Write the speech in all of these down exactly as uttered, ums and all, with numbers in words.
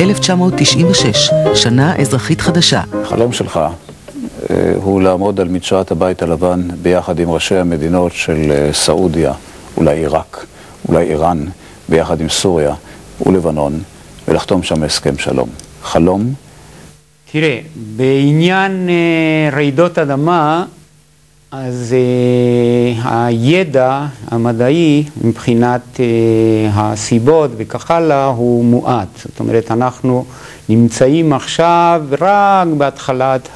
אלף תשע מאות תשעים ושש, שנה אזרחית חדשה. החלום שלך הוא לעמוד על מדשאת הבית הלבן ביחד עם ראשי המדינות של סעודיה, אולי עיראק, אולי איראן, ביחד עם סוריה ולבנון, ולחתום שם הסכם שלום. חלום? תראה, בעניין רעידות אדמה, אז uh, הידע המדעי מבחינת uh, הסיבות וכך הלאה הוא מועט. זאת אומרת, אנחנו נמצאים עכשיו רק בהתחלת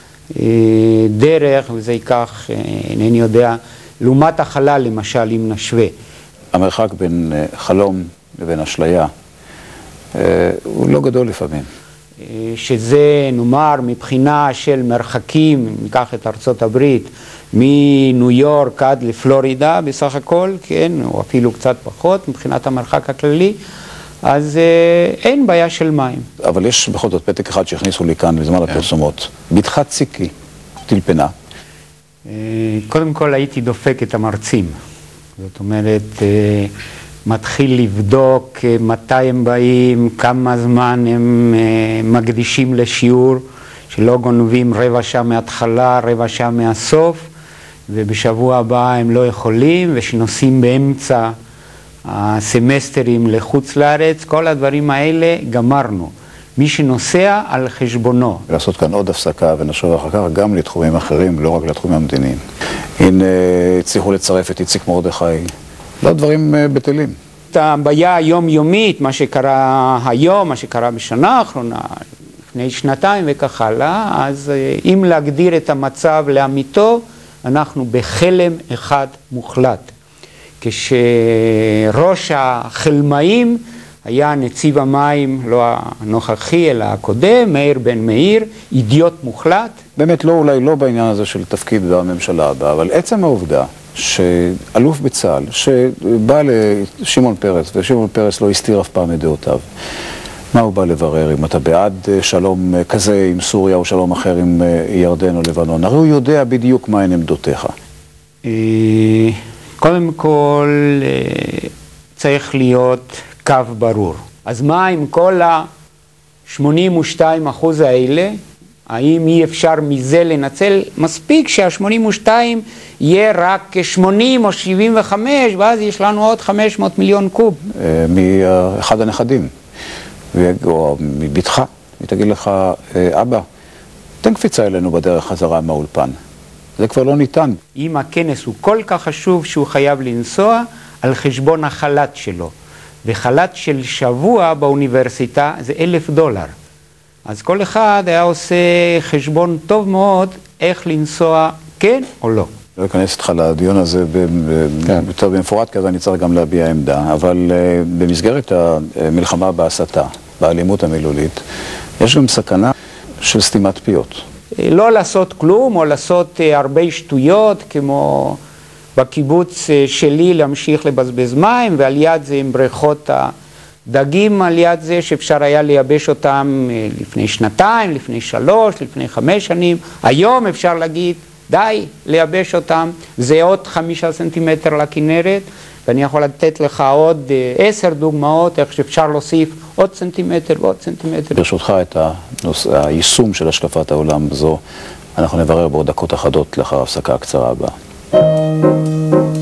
הדרך, וזה ייקח, uh, אינני יודע, לעומת החלל למשל, אם נשווה. המרחק בין uh, חלום לבין אשליה uh, הוא לא גדול לפעמים. שזה נאמר מבחינה של מרחקים, ניקח את ארצות הברית, מניו יורק עד לפלורידה בסך הכל, כן, או אפילו קצת פחות מבחינת המרחק הכללי, אז אה, אין בעיה של מים. אבל יש בכל זאת פתק אחד שהכניסו לי כאן בזמן הפרסומות. בתך ציקי, טלפנה. אה, קודם כל הייתי דופק את המרצים. זאת אומרת, אה, מתחיל לבדוק מתי הם באים, כמה זמן הם אה, מקדישים לשיעור, שלא גונבים רבע שעה מההתחלה, רבע שעה מהסוף, ובשבוע הבא הם לא יכולים, ושנוסעים באמצע הסמסטרים לחוץ לארץ, כל הדברים האלה גמרנו. מי שנוסע על חשבונו. לעשות כאן עוד הפסקה ונשוב אחר כך גם לתחומים אחרים, לא רק לתחומים המדיניים. הנה הצליחו לצרף את איציק מרדכי, לא דברים בטלים. את הבעיה היומיומית, מה שקרה היום, מה שקרה בשנה האחרונה, לפני שנתיים וכך הלאה, אז אם להגדיר את המצב לאמיתו, אנחנו בחלם אחד מוחלט. כשראש החלמאים היה נציב המים, לא הנוכחי אלא הקודם, מאיר בן מאיר, אידיוט מוחלט. באמת לא, אולי לא בעניין הזה של תפקיד בממשלה הבאה, אבל עצם העובדה שאלוף בצה"ל, שבא לשמעון פרס, ושמעון פרס לא הסתיר אף פעם את דעותיו, מה הוא בא לברר? אם אתה בעד שלום כזה עם סוריה או שלום אחר עם ירדן או לבנון, הרי הוא יודע בדיוק מהן עמדותיך. קודם כל צריך להיות קו ברור. אז מה עם כל ה-שמונים ושתיים אחוז האלה? האם אי אפשר מזה לנצל? מספיק שה-שמונים ושתיים יהיה רק שמונים או שבעים וחמש, ואז יש לנו עוד חמש מאות מיליון קוב. מאחד הנכדים, או מביתך, היא תגיד לך, אבא, תן קפיצה אלינו בדרך חזרה מהאולפן. זה כבר לא ניתן. אם הכנס הוא כל כך חשוב שהוא חייב לנסוע על חשבון החל"ת שלו, וחל"ת של שבוע באוניברסיטה זה אלף דולר. אז כל אחד היה עושה חשבון טוב מאוד איך לנסוע כן או לא. לא אכנס איתך לדיון הזה יותר במפורט, כי אז אני צריך גם להביע עמדה, אבל במסגרת המלחמה בהסתה, באלימות המילולית, יש גם סכנה של סתימת פיות. לא לעשות כלום או לעשות הרבה שטויות, כמו בקיבוץ שלי להמשיך לבזבז מים, ועל יד זה עם בריכות הדגים על יד זה שאפשר היה לייבש אותם לפני שנתיים, לפני שלוש, לפני חמש שנים. היום אפשר להגיד, די לייבש אותם, זה עוד חמישה סנטימטר לכנרת, ואני יכול לתת לך עוד עשר דוגמאות איך שאפשר להוסיף עוד סנטימטר ועוד סנטימטר. ברשותך את הנושא, היישום של השקפת העולם זו, אנחנו נברר בעוד דקות אחדות לאחר ההפסקה הקצרה הבאה.